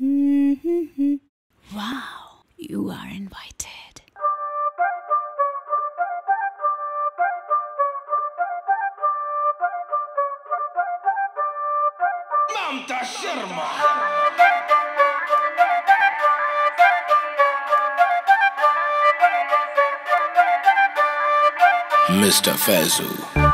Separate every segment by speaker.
Speaker 1: Wow, you are invited.
Speaker 2: Mamta Sharma. Mr. Fazzu.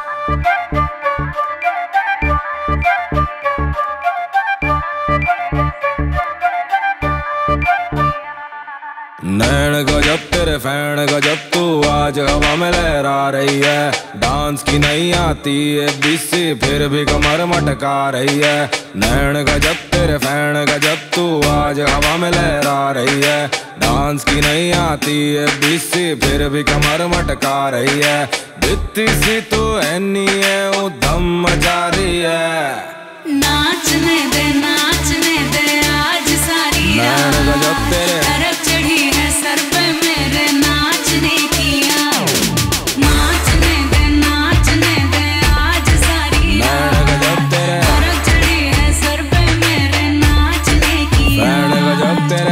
Speaker 3: नैन गजब तेरे fan गजब, तू आज हवा में लहरा रही है। डांस की नहीं आती है बीसी, फिर भी कमर मटका रही है। नैन गजब तेरे फैन गजब, तू आज हवा में लहरा रही है। डांस की नहीं आती है बीसी, फिर भी कमर मटका रही है। बित्ती सी तू ऐनी है, वो दम मचा रही है।
Speaker 1: नाचने दे आज सारी
Speaker 3: नैन गजब तेरे
Speaker 1: तरफ चढ़ी है सर पे मेरे नाचने की नाचने दे आज सारी
Speaker 3: नैन गजब तेरे
Speaker 1: तरफ चढ़ी है सर पे मेरे नाचने की
Speaker 3: नैन गजब तेरे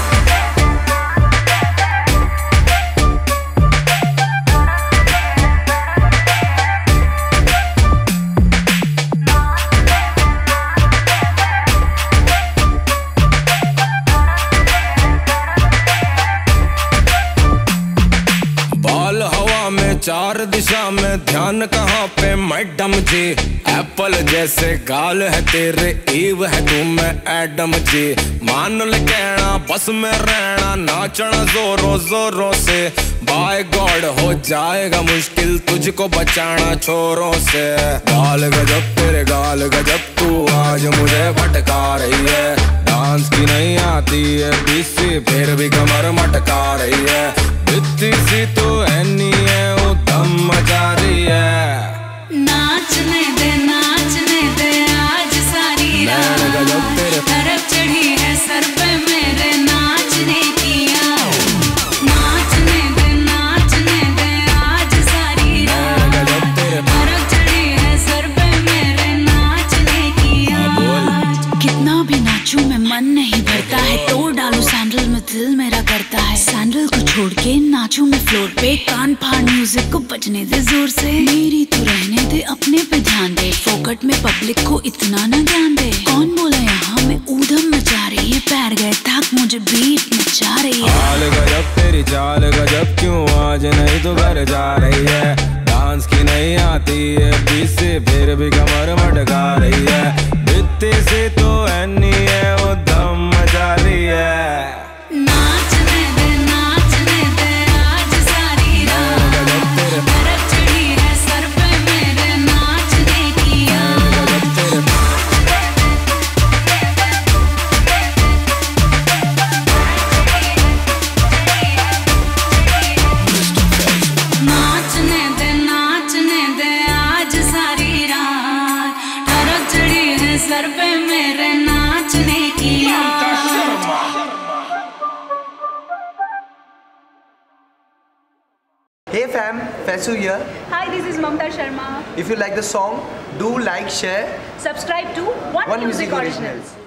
Speaker 3: चार दिशा में ध्यान कहाँ पे मैडम जी। एप्पल जैसे गाल है तेरे, ईव है तू मैं एडम जी। मान ले कहना बस में रहना, नाचना जोरों जोरों से। बाय गॉड हो जाएगा मुश्किल तुझको बचाना छोरों से। गाल गजब तेरे गाल गजब, तू आज मुझे भटका रही है। डांस की नहीं आती है बीसी, फिर भी कमर मटका रही है। बित्ती सी तू ऐनी है, वो दम मचा रही है।
Speaker 1: नाचने दे आज सारी रात
Speaker 3: गजब तेरे
Speaker 1: तरफ चढ़ी है सर पे मेरे नाचने की नाचने दे आज सारी रात
Speaker 3: गजब तेरे
Speaker 1: तरफ चढ़ी है सर पे मेरे नाचने की कितना भी नाचूं मैं मन नहीं भरता है। तोड़ डालू सैंडल में दिल मेरा करता है। सैंडल को छोड़ के नाचूं मैं फ्लोर पे, कान फाड़ म्यूजिक को बजने दे जोर से। मेरी तो रहने दे अपने पे ध्यान दे, फोकट में पब्लिक को इतना ना ज्ञान दे। कौन बोला यहाँ मैं ऊधम मचा रही है, पैर गए थक मुझे बीट नचा रही है।
Speaker 3: हाल गजब तेरी चाल गजब, क्यों आज नहीं तो घर जा रही है। डांस की नहीं आती है बीसी, फिर भी कमर मटका रही है। बित्ती से तो ऐनी है, वो दम मचा रही है।
Speaker 1: नाचने दे आज सारी रात तरफ चढ़ी है सर पे मेरे नाचने की नाचने दे आज सारी रात तरफ चढ़ी है सर पे मेरे नाचने की
Speaker 4: Hey fam, Fazzu here.
Speaker 5: Hi, this is Mamta Sharma.
Speaker 4: If you like the song, do like, share.
Speaker 5: Subscribe to One Music Originals.